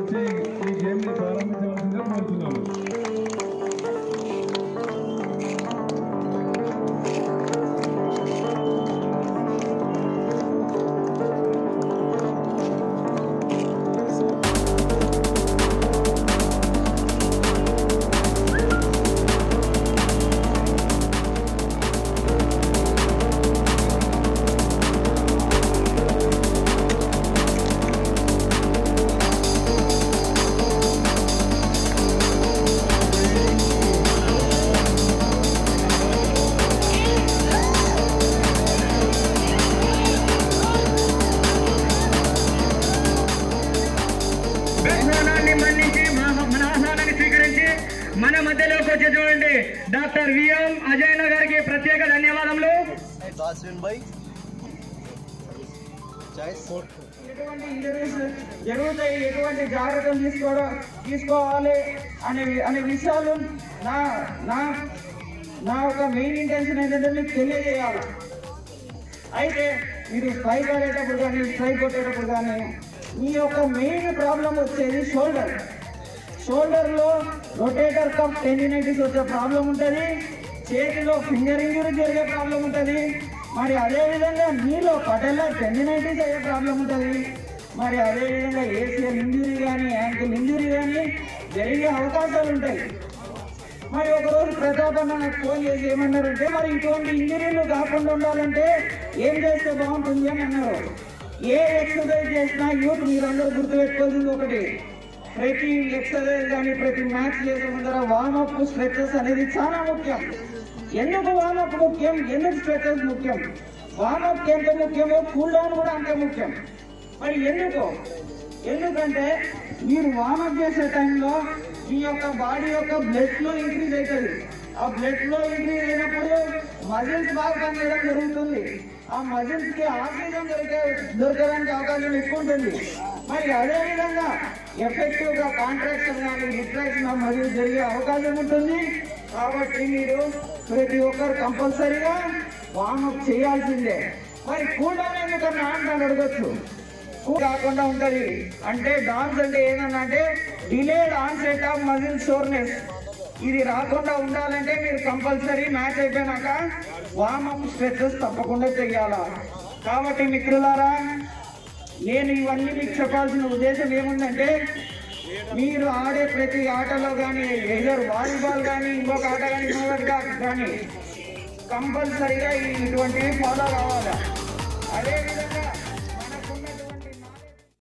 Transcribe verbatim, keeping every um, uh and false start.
వచ్చి ఈ గేమ్ని ప్రారంభించవలసిందిగా కోరుతున్నాను. మన మధ్యలోకి వచ్చేటువంటి డాక్టర్ విఎం అజయ్ గారికి ప్రత్యేక ధన్యవాదములు. ఎటువంటి ఇంజరీస్ జరుగుతాయి, ఎటువంటి జాగ్రత్తలు తీసుకోవడం తీసుకోవాలి అనే అనే విషయాలు నా నా నా ఒక మెయిన్ ఇంటెన్షన్ ఏంటంటే మీకు తెలియజేయాలి. అయితే మీరు స్ట్రైక్ ఆడేటప్పుడు కానీ స్ట్రైక్ కొట్టేటప్పుడు కానీ మీ యొక్క మెయిన్ ప్రాబ్లం వచ్చేది షోల్డర్. షోల్డర్లో రొటేటర్ కప్ టెండినైటిస్ వచ్చే ప్రాబ్లం ఉంటుంది, చేతిలో ఫింగర్ ఇంజరీ జరిగే ప్రాబ్లం ఉంటుంది, మరి అదేవిధంగా మీలో పటెల్లర్ టెండినైటిస్ అయ్యే ప్రాబ్లం ఉంటుంది, మరి అదేవిధంగా ఏసిఎల్ ఇంజురీ కానీ యాంకిల్ ఇంజురీ కానీ జరిగే అవకాశాలు ఉంటాయి. మరి ఒకరోజు ప్రతాప్ అన్న నాకు ఫోన్ చేసి ఏమన్నారంటే, మరి ఇటువంటి ఇంజరీలు కాకుండా ఉండాలంటే ఏం చేస్తే బాగుంటుంది అని అన్నారు. ఏ ఎక్సర్సైజ్ చేసినా యూత్ మీరందరూ గుర్తుపెట్టుకోవాల్సింది ఒకటి, ప్రతి ఎక్సర్సైజ్ కానీ ప్రతి మ్యాచ్ చేసే ముందర వార్మప్ స్ట్రెచెస్ అనేది చాలా ముఖ్యం. ఎందుకు వార్మప్ ముఖ్యం, ఎందుకు స్ట్రెచెస్ ముఖ్యం? వార్మప్ ఎంత ముఖ్యమో కూల్ డౌన్ కూడా అంతే ముఖ్యం. మరి ఎందుకు ఎందుకంటే మీరు వార్మప్ చేసే టైంలో మీ యొక్క బాడీ యొక్క బ్లడ్ ఫ్లో ఇంక్రీజ్ అవుతుంది. ఆ బ్లడ్ ఫ్లో ఇంక్రీజ్ అయినప్పుడు మజిల్స్ బాగా పనిచేయడం జరుగుతుంది. ఆ మజిల్స్ కి ఆక్సిజన్ దొరికే దొరకడానికి అవకాశం ఎక్కువ ఉంటుంది. మరి అదేవిధంగా ఎఫెక్టివ్ గా కాంట్రాక్షన్ కానీ రిట్రాక్షన్ ఆఫ్ మజిల్స్ జరిగే అవకాశం ఉంటుంది. కాబట్టి మీరు ప్రతి ఒక్కరు కంపల్సరీగా వార్మప్ చేయాల్సిందే. మరి కూల్ డౌన్ ఎందుకన్నా అంటాను అడగచ్చు. కాకుండా ఉంటది అంటే డాన్స్ అంటే ఏంటన్నా అంటే delayed onset of muscle soreness. ఇది రాకుండా ఉండాలంటే మీరు కంపల్సరీ మ్యాచ్ అయిపోయినాక వార్మప్ స్ట్రెచెస్ తప్పకుండా చెయ్యాలా. కాబట్టి మిత్రులారా, నేను ఇవన్నీ మీకు చెప్పాల్సిన ఉద్దేశం ఏముందంటే, మీరు ఆడే ప్రతి ఆటలో కానీ ఎదర్ వాలీబాల్ కానీ ఇంకొక ఆట కానీ ఇంకొకటి కానీ కంపల్సరీగా ఇటువంటివి ఫాలో కావాలి. అదేవిధంగా